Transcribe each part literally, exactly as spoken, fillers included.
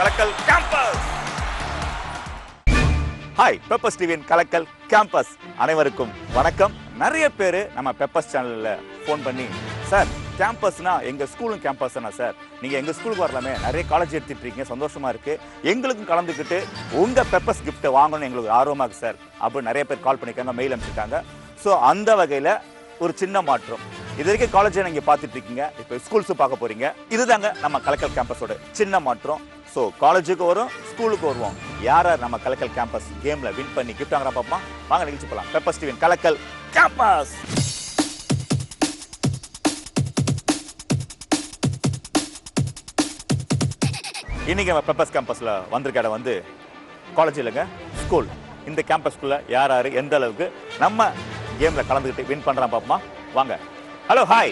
Kalakkal Campus. Hi, Peppers T V in Kalakkal Campus. அனைவருக்கும் வணக்கம். நிறைய பேர் நம்ம பெப்பர்ஸ் சேனல்ல ஃபோன் பண்ணி சார் கேம்பஸ்னா எங்க ஸ்கூலும் கேம்பஸ் தானா சார், நீங்க எங்க ஸ்கூலுக்கு வரலாமே, நிறைய காலேஜ் எடுத்துட்டு இருக்கீங்க, சந்தோஷமா இருக்கு, எங்களுக்கும் கலந்துக்கிட்டு உங்க பெப்பர்ஸ் கிஃப்ட் வாங்கணும்னு எங்களுக்கு ஆர்வமா இருக்கு சார் அப்படின்னு நிறைய பேர் கால் பண்ணிருக்காங்க, மெயில் அனுப்பிச்சிருக்காங்க. ஸோ அந்த வகையில ஒரு சின்ன மாற்றம். இது வரைக்கும் காலேஜை நீங்க பார்த்துட்டு இருக்கீங்க, இப்போ ஸ்கூல்ஸும் பார்க்க போறீங்க. இதுதாங்க நம்ம கலக்கல் கேம்பஸோட சின்ன மாற்றம். ஸோ காலேஜுக்கு வரும், ஸ்கூலுக்கு வருவோம். யார் யார் நம்ம கலக்கல் கேம்பஸ் கேம்ல வின் பண்ணி கிஃப்ட் வாங்குறா பாப்பா, வாங்க நிகழ்ச்சி போலாம். பெப்பர்ஸ் டிவி கலக்கல் கேம்பஸ். இன்னைக்கு நம்ம பெப்பர்ஸ் கேம்பஸ்ல வந்திருக்க இடம் வந்து காலேஜ் இல்லைங்க, ஸ்கூல். இந்த கேம்பஸ்குள்ள யார் யாரு எந்த அளவுக்கு நம்ம கேம்ல கலந்துக்கிட்டு வின் பண்றா பாப்போமா, வாங்க. Hello, hi.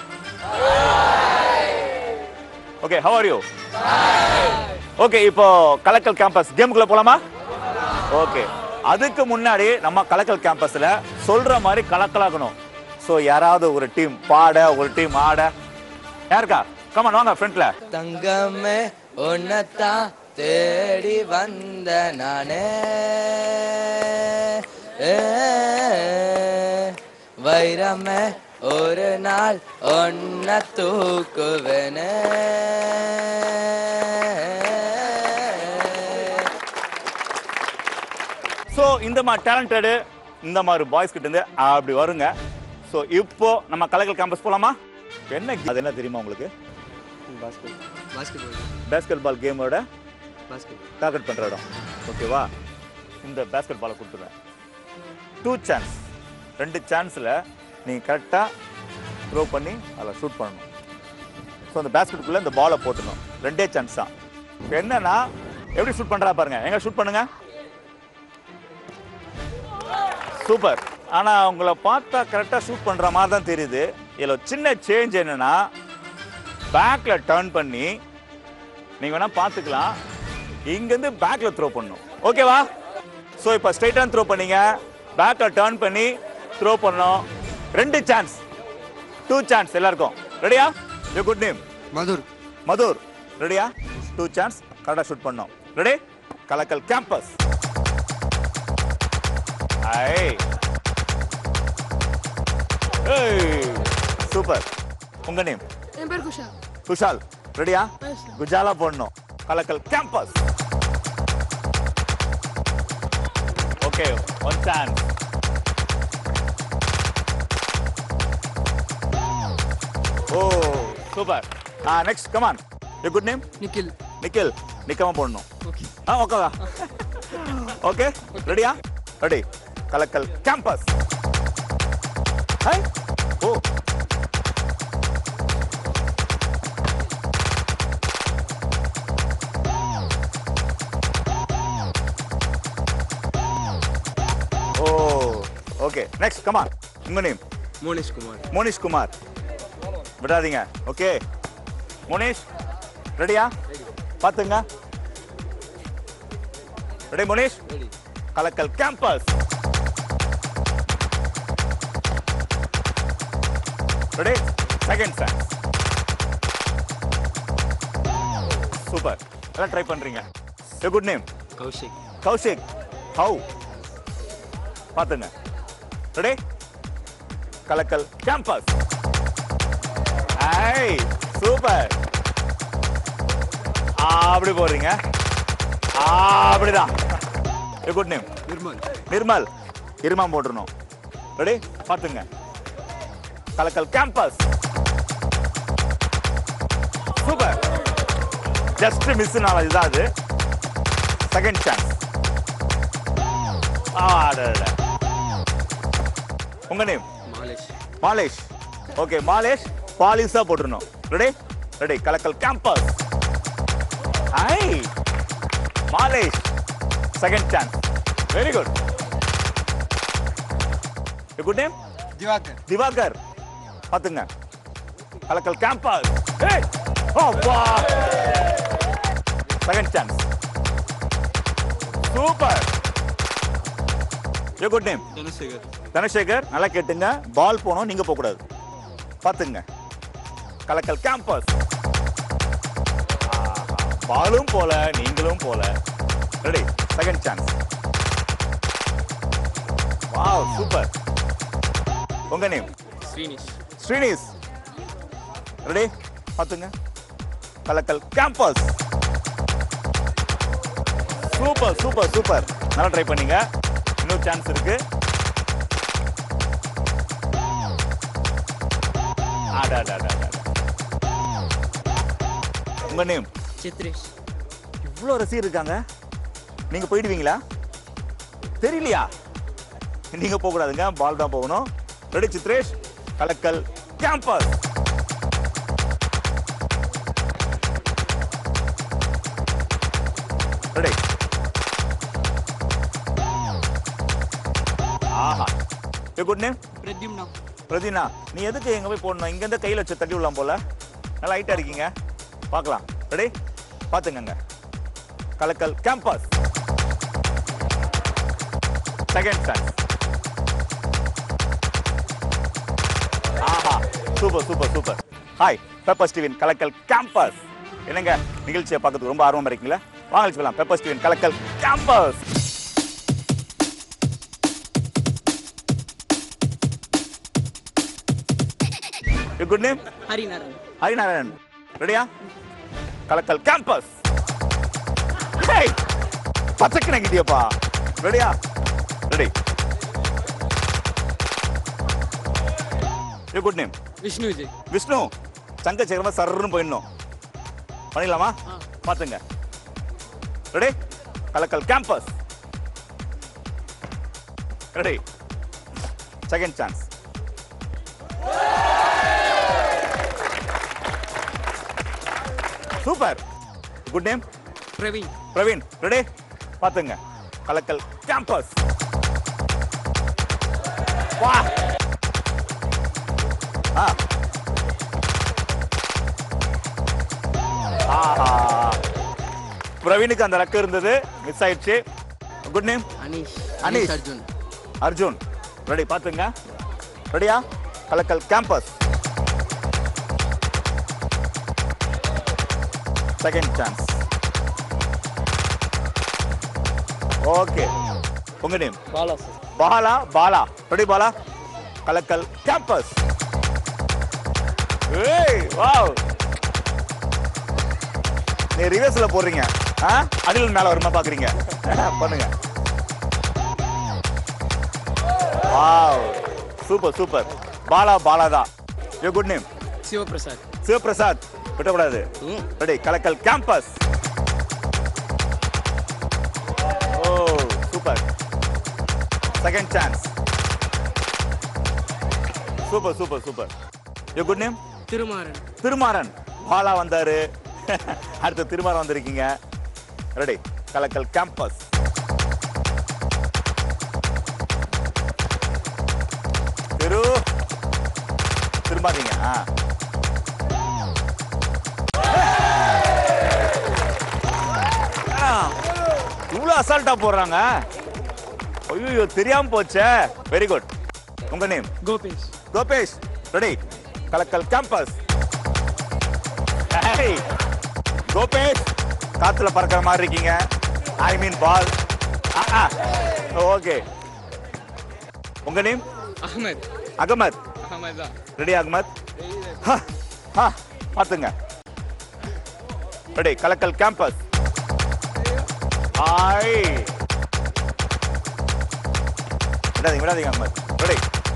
Okay, how are you? Okay, இப்போ கலக்கல் கேம்பஸ் கேமுக்குள்ள போலாமா? ஓகே, அதுக்கு முன்னாடி நம்ம கலக்கல் கேம்பஸ்ல சொல்ற மாதிரி கலக்கலாகணும். ஸோ யாராவது ஒரு டீம் பாட, ஒரு டீம் ஆட, யாருக்கா? கமான் வாங்க ஃப்ரண்ட்ல. தங்கமே உன்னத்தான் தேடி வந்த நானே, வைரமே ஒரு நாள் ஒன்ன தூக்குவேனே. ஸோ இந்த மாதிரி டேலண்டடு இந்த மாதிரி பாய்ஸ் கிட்ட இருந்து அப்படி வருங்க. ஸோ இப்போ நம்ம கலக்கல் கேம்பஸ் போலாமா? என்ன அது என்ன தெரியுமா உங்களுக்கு? பேஸ்கெட் பால் கேமோட டார்கெட் பண்ற இடம். ஓகேவா? இந்த பேஸ்கெட் பாலை கொடுத்துருவேன். டூ சான்ஸ், ரெண்டு சான்ஸில் நீங்கள் கரெக்டாக த்ரோ பண்ணி அதில் ஷூட் பண்ணணும். ஸோ அந்த பேஸ்கெட்டுக்குள்ளே இந்த பாலை போட்டுடணும். ரெண்டே சான்ஸ் தான். இப்போ என்னன்னா எப்படி ஷூட் பண்ணுறா பாருங்க, எங்க ஷூட் பண்ணுங்க. சூப்பர். ஆனால் உங்களை பார்த்தா கரெக்டாக ஷூட் பண்ணுற மாதிரி தான் தெரியுது. இதில் சின்ன சேஞ்ச் என்னன்னா, பேக்கில் டர்ன் பண்ணி நீங்கள் வேணால் பார்த்துக்கலாம், இங்கேருந்து பேக்கில் த்ரோ பண்ணணும். ஓகேவா? ஸோ இப்போ ஸ்ட்ரைட்டாக த்ரோ பண்ணீங்க, பேக்கில் டர்ன் பண்ணி த்ரோ பண்ணணும். ரெண்டு சான்ஸ், டூ சான்ஸ் எல்லாருக்கும். ரெடியா? You good name? Madhur. Madhur, ரெடியா? டூ சான்ஸ் கரெக்டாக ஷூட் பண்ணோம். ரெடி? கலக்கல் கேம்பஸ். ஐ சூப்பர். உங்க நேம்? என் பேர் குஷால். குஷால், ரெடியா? குஜாலா போடணும். கலக்கல் campus. Okay, one chance. Oh super. ஆ next, come on. You good name? Nikhil. Nikhil, நிக்காம போடணும். ஓகே. ஆ ஓகேவா? ஓகே, ரெடியா? ரெடி. கலக்கல் campus. Hi. Oh oh okay, next come on. உங்க நேம்? மோனிஷ் குமார். மோனிஷ் குமார், விடாதீங்க. ஓகே மோனிஷ், ரெடியா? பாத்துங்க. ரெடி மோனிஷ்? கலக்கல் campus. Ready? Second chance. Super, எல்லாம் ட்ரை பண்றீங்க. ஏ good name? Kaushik. Kaushik, how? பாத்துங்க. ரெடி? கலக்கல் கேம்பஸ். ஐ சூப்பர். அப்படி போறீங்க, அப்படிதான். ஏ குட் நேம்? நிர்மல். நிர்மல், இருமாம் போட்டுருணும். ரெடி? பாத்துங்க. கலக்கல் கேம்பஸ். சூப்பர். ஜஸ்ட் மிஸ் நாள இதுதான் அது. Second chance. உங்க நேம்? மாலேஷ். மாலேஷ். ஓகே மாலேஷ், பாலிஷா போட்டுருணும். ரெடி? ரெடி. கலக்கல் கேம்பஸ். ஐ Malesh, second chance. Very good. Good name? Diwakar. Diwakar, பாத்துங்க. கலக்கல் கேம்பஸ். ஏய் ஓ வா, second chance. Super. You good name? Dhanasekar. Dhanasekar, நல்லா கேட்டுங்க. பால் போனோம், நீங்க போக கூடாது. பாத்துங்க. கலக்கல் கேம்பஸ். பாலும் போல நீங்களும் போல. Ready, second chance. Wow, super. உங்க நேம்? ஸ்ரீனிஷ். ஸ்ரீனிஷ். ரெடி, பாத்துங்க. கலக்கல் கேம்பஸ். Super super super. நல்லா ட்ரை பண்ணீங்க. இன்னொரு சான்ஸ் இருக்கு. உங்க நேம்? சித்ரேஷ். இவ்வளோ ரசிகர் இருக்காங்க, நீங்க போயிடுவீங்களா? தெரியலையா? நீங்க போக கூடாதுங்க, பால் தான் போகணும். ரெடி சித்ரேஷ், கலக்கல் கேம்பஸ். ரெடி. ஆஹா, you good name? Pradyumna. Prathina, நீ எதுக்கு எங்க போய் போடணும்? இங்க இருந்து கையில வச்சு தட்டி விடலாம் போல. நல்லா ஹைட்டா இருக்கீங்க, பார்க்கலாம். ரெடி, பாத்துங்க. கலக்கல் கேம்பஸ். Second chance. ஆஹா, super super super. Hi, Peppers டிவியின் கலக்கல் கேம்பஸ். என்னங்க நிகழ்ச்சியை பார்க்கறதுக்கு ரொம்ப ஆர்வமா இருக்கீங்களா? வாங்க சொல்லலாம். பெப்பர்ஸ் டிவியின் கலக்கல் campus. Your good name? Harinarayan. Harinarayan. ரெடியா? கலக்கல் கேம்பஸ். ஹே, பச்சைக்கு நங்கிட்டியப்பா. ரெடியா? Ready. Your good name? Vishnu Vijay. Vishnu. சங்க சேரமா சர்றன்னு போயிடணும். பண்ணிடலாமா? பாத்துங்க. ரெடி, கலக்கல் campus. Ready, second chance. Super. Good name? Praveen. Praveen. Ready, பாத்துங்க. கலக்கல் கேம்பஸ். வா. ஆ. ஆஹா, பிரவீனுக்கு அந்த ரக்கு இருந்தது, மிஸ் ஆயிடுச்சு. Good name? Aneesh. Aneesh. Arjun. Arjun. Ready, பாத்துங்க. ரெடியா? கலக்கல் கேம்பஸ். Second chance. ஓகே, உங்க name? Bala sir. Bala. Bala. Ready Bala, கலக்கல் கேம்பஸ். ஏய் வாவ், நீ ரிவர்ஸ்ல போடுறீங்க. அடியில் மேல வருமா பாக்குறீங்க? பண்ணுங்க. Wow, super super. Bala Bala தான். You good name? Sivaprasad. Sivaprasad. விட்டக்கூடாது. ரெடி, கலக்கல் campus. Oh super. Second chance. Super super super. You good name? Thirumaran. Thirumaran. Bala வந்தாரு, அடுத்து திருமாறன் வந்திருக்கீங்க. ரெடி, கலக்கல் கேம்பஸ். திரு திரும்பாதீங்க. இவ்வளவு அசால்ட்டா போடுறாங்க. ஐயோ, தெரியாம போச்சே. Very good. உங்க நேம்? கோபேஷ். கோபேஷ். ரெடி, கலக்கல் கேம்பஸ். கோபேஷ், காத்துல பறக்கிற மாதிரி இருக்கீங்க. I mean ball. ஓகே, உங்க நேம்? அஹ்மத். அகமத். அஹ்மத் தான். ரெடி அகமத். பாத்துங்க. ரெடி, கலக்கல் கேம்பஸ். ஆய், விடாதீங்க விடாதீங்க அகமத். ரெடி.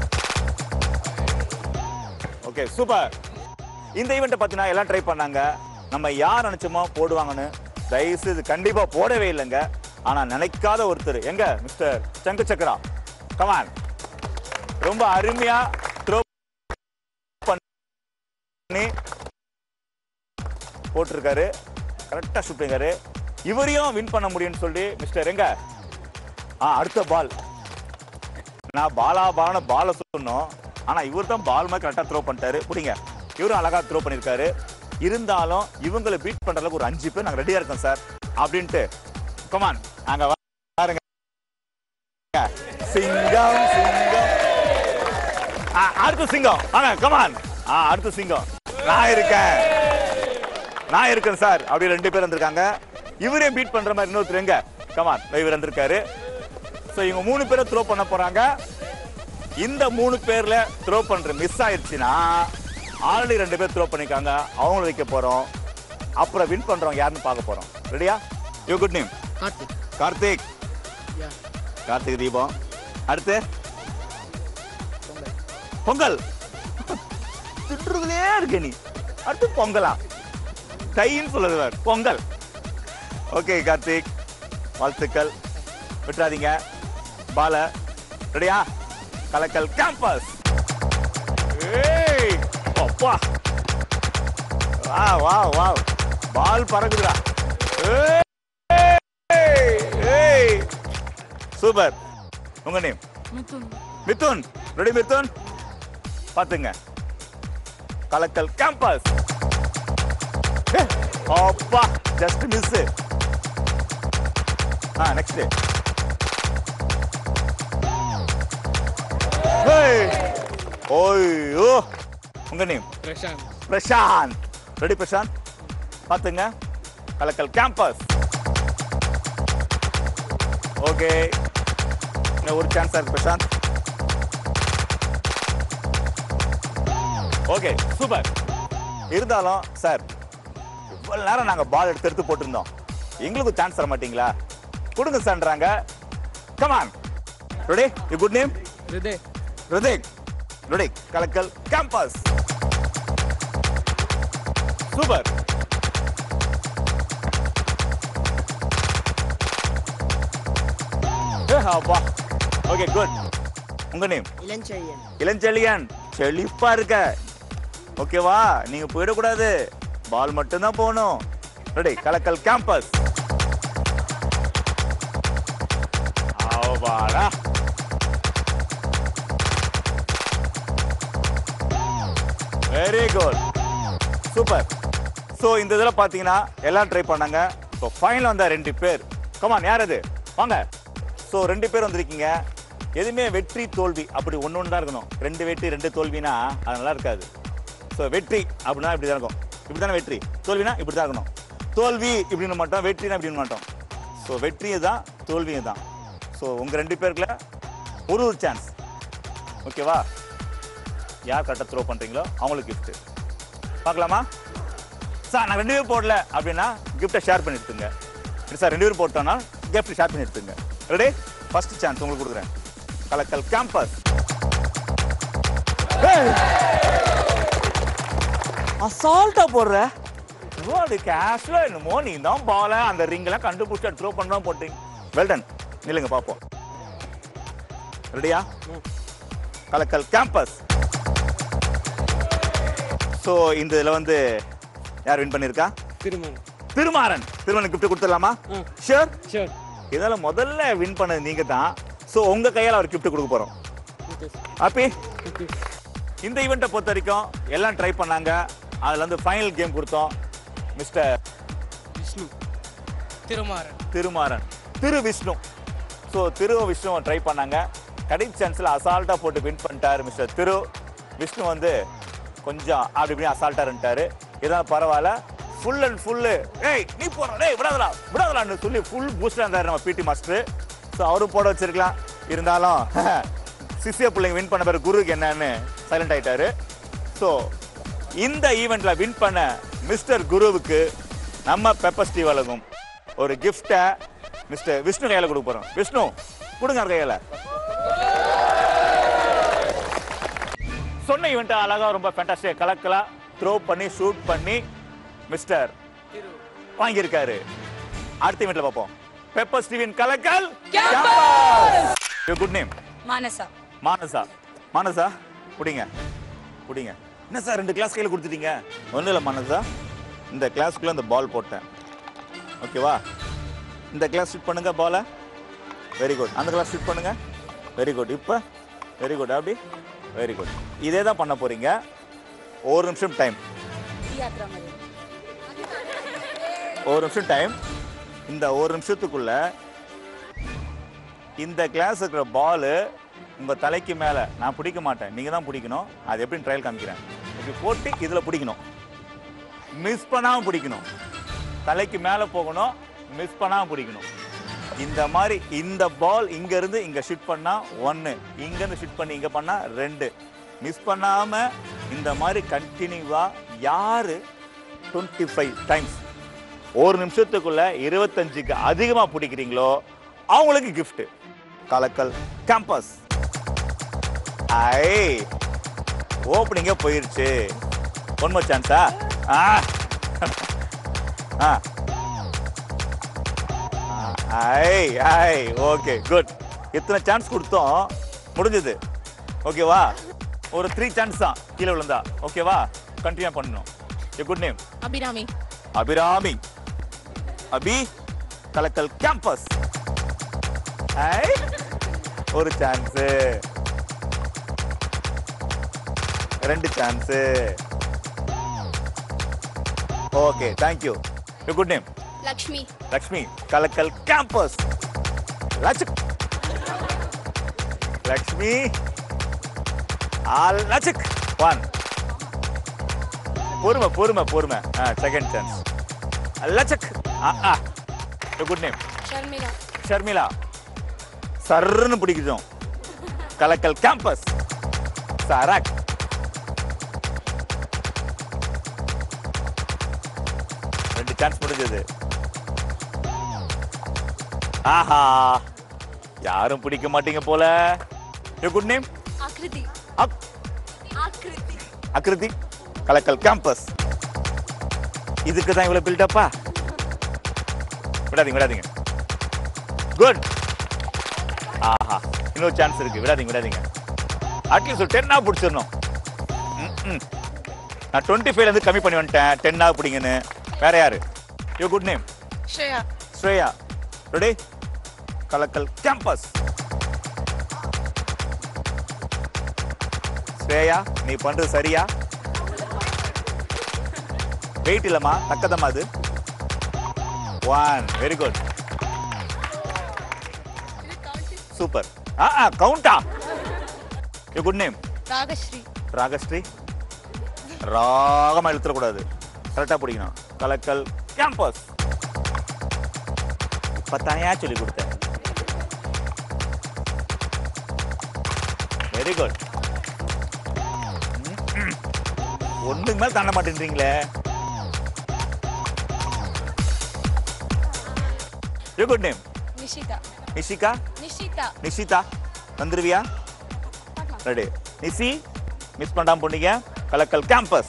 Okay, super. இந்த ஈவெண்ட்டை பார்த்தீங்கன்னா எல்லாம் ட்ரை பண்ணாங்க. நம்ம யார் நினைச்சோமோ போடுவாங்கன்னு, தயவுசு இது கண்டிப்பா போடவே இல்லைங்க. ஆனா நினைக்காத ஒருத்தர் எங்க மிஸ்டர் சங்கு சக்கரா, கமான், ரொம்ப அருமையா த்ரோ பண்ணி போட்டிருக்காரு. கரெக்டா ஷூட் பண்ணிருக்காரு. இவரையும் வின் பண்ண முடியும்னு சொல்லி மிஸ்டர் எங்க ஆ அடுத்த பால். நான் பாலா பாலான பால சொன்னோம், ஆனா இவர் தான் பால் மாதிரி கரெக்டா த்ரோ பண்ணிட்டாரு. புரியுங்க, இவரும் அழகா த்ரோ பண்ணிருக்காரு. இருந்தாலும் இவங்களை பீட் பண்றதுக்கு ஒரு அஞ்சு பேர் நாங்க ரெடியா இருக்கோம் சார் அப்படின்ட்டு. கமான், நாங்க பாருங்க. சிங்கம் சிங்கம் அடுத்த சிங்கம். ஆனா கமான், அடுத்த சிங்கம் நான் இருக்கேன். நான் இருக்கேன் சார் அப்படி ரெண்டு பேர் வந்திருக்காங்க. இவரையும் பீட் பண்ற மாதிரி இன்னொருத்தர் எங்க கமான் இவர் வந்திருக்காரு. ஸோ இவங்க மூணு பேரை த்ரோ பண்ண போறாங்க. இந்த மூணு பேர்ல த்ரோ பண்ற மிஸ் ஆயிடுச்சுன்னா ஆல்ரெடி ரெண்டு பேர் த்ரோ பண்ணிருக்காங்க, அவங்கள வைக்க போறோம். அப்புறம் வின் பண்றவங்க யாருன்னு பார்க்க போறோம். ரெடியா? You good name? Karthik. Karthik. Karthik தீபம். அடுத்து பொங்கல். திட்டுறதுலே இருக்க நீ. அடுத்து பொங்கலா? டைன்னு சொல்லுது பொங்கல். ஓகே கார்த்திக், வாழ்த்துக்கள். விட்டுறாதீங்க. பால ரெடியா? கலக்கல் கேம்பஸ். ஏய் அப்பா, வா வா வா, பால் பறக்குதுடா. ஏய் சூப்பர். உங்க நேம்? மிதுன். மிதுன். ரெடி மிதுன்? பாத்துங்க, கலக்கல் கேம்பஸ். அப்பா ஜஸ்ட் மிஸ். ஆ நெக்ஸ்ட். ஓய்யோ, உங்க நேம்? பிரசாந்த். பிரசாந்த். ரெடி பிரசாந்த்? பாத்துங்க, கலக்கல் கேம்பஸ். ஓகே, ஒரு சான்ஸ் இருக்கு பிரசாந்த். Okay super. இருந்தாலும் சார் இவ்வளவு நேரம் நாங்க பால் எடுத்து எடுத்து போட்டிருந்தோம், எங்களுக்கு சான்ஸ் தர மாட்டீங்களா? கொடுங்க சார்ன்றாங்க. Come on. Ready? You good name? ரிதே. ரிதிக். ரெடி? கலக்கல் கேம்பஸ். சூப்பர். அப்பா ஓகே குட். உங்க நேம்? இளஞ்செழியன். இளஞ்செழியன். செழிப்பா இருக்க. ஓகேவா? நீங்க போயிடக்கூடாது, பால் மட்டும்தான் போகணும். ரெடி? கலக்கல் கேம்பஸ். ஆவாடா. Very good, super. ஸோ இந்த இதில் பார்த்தீங்கன்னா எல்லாம் ட்ரை பண்ணாங்க. இப்போ ஃபைனல் வந்த ரெண்டு பேர். கமான், யார் அது? வாங்க. ஸோ ரெண்டு பேர் வந்திருக்கீங்க. எதுவுமே வெற்றி தோல்வி அப்படி ஒன்று ஒன்று தான் இருக்கணும். ரெண்டு வெற்றி ரெண்டு தோல்வினா அது நல்லா இருக்காது. ஸோ வெற்றி அப்படின்னா இப்படி தான் இருக்கும், இப்படி தானே வெற்றி. தோல்வினா இப்படி தான் இருக்கணும். தோல்வி இப்படின்னு மாட்டோம், வெற்றினா இப்படின்னு மாட்டோம். ஸோ வெற்றியும் தான் தோல்வியும் தான். ஸோ உங்கள் ரெண்டு பேருக்குள்ள ஒரு ஒரு சான்ஸ். ஓகேவா? யார் கரெக்டாக த்ரோ பண்ணுறீங்களோ அவங்களுக்கு கிஃப்ட்டு பார்க்கலாமா? சார் நான் ரெண்டு பேரும் போடல அப்படின்னா கிஃப்ட்டை ஷேர் பண்ணி எடுத்துங்க. சார் ரெண்டு பேரும் போட்டோன்னா கிஃப்ட் ஷேர் பண்ணி எடுத்துங்க. ரெடி? ஃபர்ஸ்ட் சான்ஸ் உங்களுக்கு கொடுக்குறேன். கலக்கல் கேம்பஸ். அசால்ட்டா போடுற. அது கேஷுவலா என்னமோ நீ தான் பால அந்த ரிங்லாம் கண்டுபிடிச்சா த்ரோ பண்ணா போட்டீங்க. Well done. நில்லுங்க பாப்போம். ரெடியா? கலக்கல் கேம்பஸ். ஸோ இந்த இதில் வந்து யார் வின் பண்ணியிருக்கா? திருமாறன். திருமாறன். திருமாறன் கிஃப்ட் கொடுத்துடலாமா? Sure sure. இதெல்லாம் முதல்ல வின் பண்ணது நீங்க தான். ஸோ உங்க கையால் அவர் கிஃப்ட் கொடுக்க போறோம். ஹாப்பி? இந்த ஈவெண்ட்டை பொறுத்த வரைக்கும் எல்லாம் ட்ரை பண்ணாங்க. அதுல வந்து ஃபைனல் கேம் கொடுத்தோம். Mister Vishnu. Thirumaran. Thirumaran. Thiru Vishnu. So Thiru Vishnu try பண்ணாங்க. கடைசி சான்ஸில் அசால்ட்டாக போட்டு வின் பண்ணிட்டாரு மிஸ்டர் திரு. விஷ்ணு வந்து கொஞ்சம் அப்படி இப்படி அசால்ட்டாக இருந்துட்டாரு. இதெல்லாம் பரவாயில்ல. ஃபுல் அண்ட் ஃபுல்லு ஏய் நீ போடுற டேய் விடாதடா விடாதடான்னு சொல்லி ஃபுல் பூஸ்டாக இருந்தார் நம்ம பிடி மாஸ்டர். ஸோ அவரும் போட வச்சிருக்கலாம். இருந்தாலும் சிசிய பிள்ளைங்க வின் பண்ண பிறகு குருவுக்கு என்னன்னு சைலண்ட் ஆயிட்டாரு. ஸோ இந்த ஈவெண்ட்ல வின் பண்ண மிஸ்டர் குருவுக்கு நம்ம பெப்பர் ஸ்டீவ் வழங்கும் ஒரு கிஃப்டை மிஸ்டர் விஷ்ணு கையில கொடுக்க போறோம். விஷ்ணு கொடுங்க கையில. சொன்ன ஈவெண்ட் அழகா ரொம்ப ஃபேண்டாஸ்டிக் கலக்கலா த்ரோ பண்ணி ஷூட் பண்ணி மிஸ்டர் வாங்கியிருக்காரு. அடுத்த ஈவெண்ட்ல பார்ப்போம். பெப்பர் ஸ்டீவின் கலக்கல் campus. Your good name? Manasa. Manasa. Manasa புடிங்க புடிங்க. என்ன சார் ரெண்டு கிளாஸ் கையில் கொடுத்துட்டீங்க? ஒன்றும் இல்லை மானசா, இந்த கிளாஸ்க்குள்ள இந்த பால் போட்டேன். ஓகேவா? இந்த கிளாஸ் ஷூட் பண்ணுங்க பாலை. Very good. அந்த கிளாஸ் ஷூட் பண்ணுங்க. Very good. இப்போ வெரி குட். அப்படி வெரி குட். இதே தான் பண்ண போறீங்க. ஒரு நிமிஷம் டைம். ஒரு நிமிஷம் டைம். இந்த ஒரு நிமிஷத்துக்குள்ள இந்த கிளாஸ் இருக்கிற பால் உங்க தலைக்கு மேல நான் பிடிக்க மாட்டேன், நீங்க தான் பிடிக்கணும். அது எப்படி ட்ரையல் காமிக்கிறேன். இப்படி போட்டு இதுல பிடிக்கணும். மிஸ் பண்ணாம பிடிக்கணும். தலைக்கு மேல போகணும், மிஸ் பண்ணாம பிடிக்கணும். இந்த மாதிரி இந்த பால் இங்க இருந்து இங்க ஷூட் பண்ணா ஒன்னு, இங்க இருந்து ஷூட் பண்ணி இங்க பண்ணா ரெண்டு. மிஸ் பண்ணாம இந்த மாதிரி கண்டினியூவா யாரு டுவெண்ட்டி ஃபைவ் டைம்ஸ் ஒரு நிமிஷத்துக்குள்ள இருபத்தஞ்சுக்கு அதிகமா பிடிக்கிறீங்களோ அவங்களுக்கு கிஃப்ட். கலக்கல் கேம்பஸ். ஐ ஓப்பனிங்கே போயிருச்சு. ஒன் மோர் சான்ஸா? ஆ ஆ ஐ ஐ ஓகே குட். எத்தனை சான்ஸ் கொடுத்தோம், முடிஞ்சது. ஓகேவா? ஒரு த்ரீ சான்ஸ் தான் கீழே விழுந்தா. ஓகேவா? கண்டினியூ பண்ணணும். Your good name? Abhirami. Abhirami. Abhi கலக்கல் கேம்பஸ். ஐ ஒரு சான்ஸ், ரெண்டு chance. Okay thank you. Your good name? Lakshmi. Lakshmi கலக்கல் கேம்பஸ். லட்சக் லக்ஷ்மி ஆல் லட்சக். ஒன். பொறுமை பொறுமை பொறுமை. Second chance. லட்சக். Your good name? Sharmila. Sharmila சர்ன்னு பிடிக்கிறோம். கலக்கல் கேம்பஸ். சரக். ரெண்டு சான்ஸ் முடிஞ்சது. ஆஹா யாரும் பிடிக்க மாட்டீங்க போல. Your good name? Akriti. Akriti. Akriti கலக்கல் கேம்பஸ். இதுக்கு தான் இவ்வளவு பில்டப்பா? விடாதீங்க விடாதீங்க. குட். ஆஹா இன்னொரு சான்ஸ் இருக்கு. விடாதீங்க விடாதீங்க. அட்லீஸ்ட் ஒரு டென்னா பிடிச்சிடணும். நான் டுவெண்ட்டி ஃபைவ்ல இருந்து கம்மி பண்ணி வந்துட்டேன். டென்னா பிடிங்கன்னு. வேற யாரு? Your good name? Shreya. Shreya ready? கலக்கல் கேம்பஸ். ஸ்ரேயா நீ பண்றது சரியா? வெயிட் இல்லம்மா, தக்கதம்மா அது. ஒன். Very good. சூப்பர். ஆ ஆ கவுண்டா. Your good name? Ragashree. Ragashree ராகமா இழுத்துறக்கூடாது, கரெக்டா பிடிக்கணும். கலக்கல் கேம்பஸ். இப்ப தனியா சொல்லி கொடுத்தேன். Very good. ஒண்ணுக்கு மேல தாண்ட மாட்டேன்றீங்களே. Your good name? Nishitha. Nishika. Nishitha. Nishitha வந்துருவியா? ரெடி. நிசி மிஸ் பண்ணாம போனீங்க. கலக்கல் கேம்பஸ்.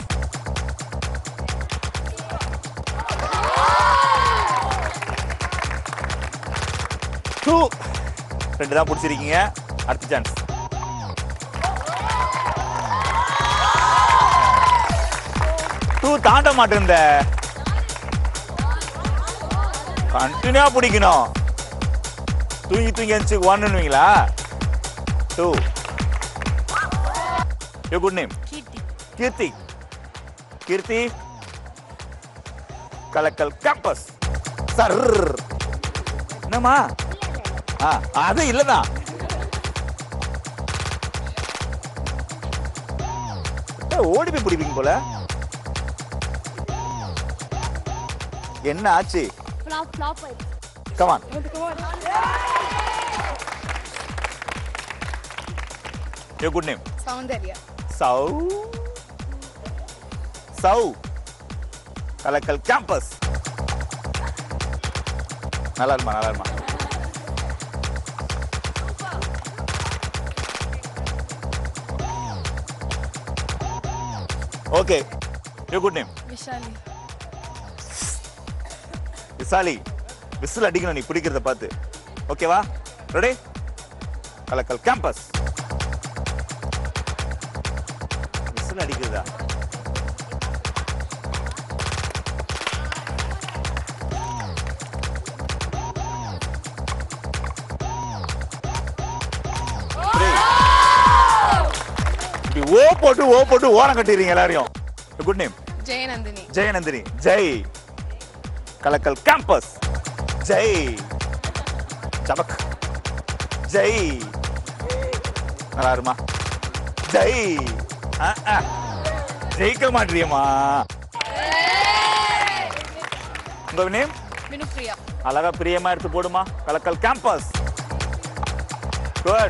டூ. ரெண்டு தான் பிடிச்சிருக்கீங்க. அடுத்த சான்ஸ். டூ தாண்ட மாட்டேன். கண்டினியூ பிடிக்கணும். தூங்கி தூங்கி அஞ்சு ஒன்னுவீங்களா? Two. Your good name? Keerthi. Keerthi. Keerthi கலக்கல் கேம்பஸ். சர் என்னம்மா? ஆ அது இல்லதான். ஓடி போய் பிடிப்பீங்க போல. என்ன ஆச்சு? ஃப்ளாப் ஃப்ளாப் ஆயிடுச்சு. Come on. Your good name? Soundarya. சௌ சௌ கலக்கல் கேம்பஸ். நல்லா இருமா நல்லா இருமா. Okay. Your good name? Vishali. Vishali whistle அடிக்கணும் நீ பிடிக்கிறத பார்த்து. ஓகேவா? ரெடி? கலக்கல் கேம்பஸ். விசில் அடிக்கிறதா? ஓ போட்டு ஓ போட்டு ஓரம் கட்டிடுறீங்க எல்லாரையும். Good name? ஜெயநந்தினி. ஜெயநந்தினி. ஜெய் கலக்கல் கேம்பஸ். ஜெய் சபக். ஜெய் நல்லா இருமா. ஜெய் ஜெயிக்க மாட்டியம்மா. உங்க நேம்? வினுப்ரியா. அழகா பிரியமா எடுத்து போடுமா. கலக்கல் கேம்பஸ். குட்.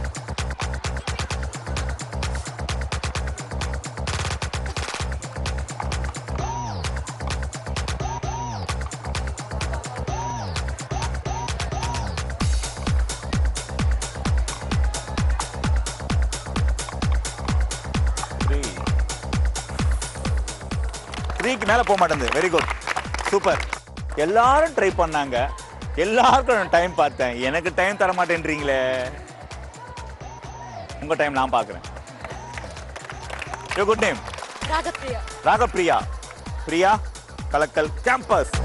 த்ரீக்கு மேல போக மாட்டேங்குது. Very good, super. எல்லாரும் ட்ரை பண்ணாங்க, எல்லாருக்கும் டைம் பார்த்தேன், எனக்கு டைம் தர மாட்டேன்றீங்களே. உங்க டைம் நான் பார்க்குறேன். Good name? ராகப்பிரியா. ராகப்பிரியா. பிரியா, கலக்கல் கேம்பஸ்.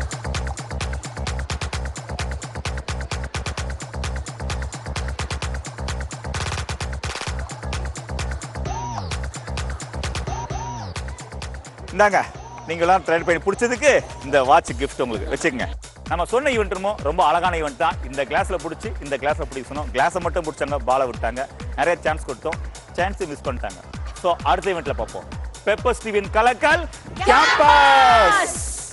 இந்தாங்க, நீங்களாம் ட்ரை பண்ணி பிடிச்சதுக்கு இந்த வாட்ச் கிஃப்ட் உங்களுக்கு வச்சுக்கங்க. நம்ம சொன்ன ஈவெண்ட்டுமோ ரொம்ப அழகான ஈவெண்ட் தான். இந்த கிளாஸ்ல பிடிச்சி இந்த கிளாஸ்ல பிடிக்க சொன்னோம். கிளாஸை மட்டும் பிடிச்சாங்க, பாலை விட்டாங்க, நிறைய சான்ஸ் கொடுத்தோம், சான்ஸை மிஸ் பண்ணிட்டாங்க. ஸோ அடுத்த ஈவெண்ட்ல பார்ப்போம். பெப்பர்ஸ் டிவியின் கலக்கல் கேம்பஸ்.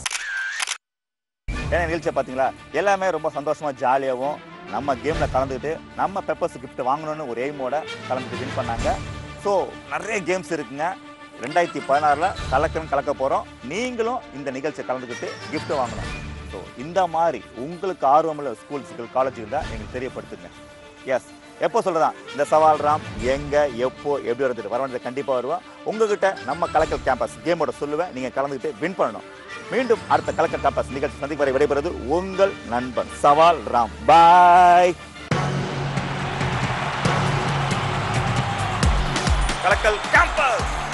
ஏன்னா நிகழ்ச்சியை பார்த்தீங்களா, எல்லாமே ரொம்ப சந்தோஷமா ஜாலியாகவும் நம்ம கேம்ல கலந்துக்கிட்டு நம்ம பெப்பர்ஸ் கிஃப்ட் வாங்கணும்னு ஒரு எய்மோட கலந்துட்டு வின் பண்ணாங்க. ஸோ நிறைய கேம்ஸ் இருக்குங்க. ரெண்டாயிரத்தி பதினாறுல கலக்கன்னு கலக்க போகிறோம். நீங்களும் இந்த நிகழ்ச்சியை கலந்துக்கிட்டு கிஃப்ட் வாங்கணும். ஸோ இந்த மாதிரி உங்களுக்கு ஆர்வமுள்ள ஸ்கூல்ஸுக்கு காலேஜுக்கு தான் எங்களுக்கு தெரியப்படுத்துங்க. எஸ், எப்போ சொல்கிறதான் இந்த சவால் ராம் எங்கே எப்போ எப்படி வருது வரவேண்டியது கண்டிப்பாக வருவோம். உங்ககிட்ட நம்ம கலக்கல் கேம்பஸ் கேமோட சொல்லுவேன், நீங்கள் கலந்துக்கிட்டு வின் பண்ணணும். மீண்டும் அடுத்த கலக்கல் கேம்பஸ் நிகழ்ச்சி சந்திக்கு வரை விடைபெறுவது உங்கள் நண்பன் சவால் ராம். பாய். கலக்கல் கேம்பஸ்.